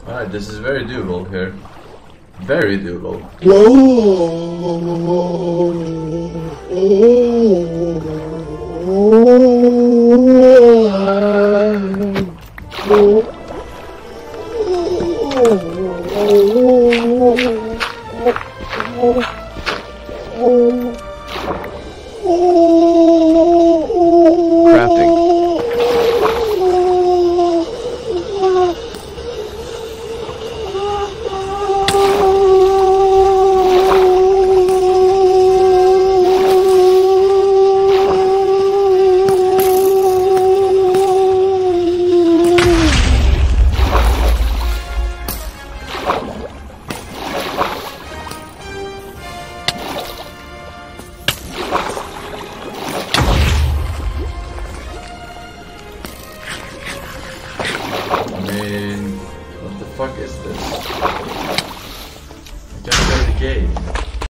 Alright, this is very doable here. Very doable. Crafting. What the fuck is this? I can't play the game.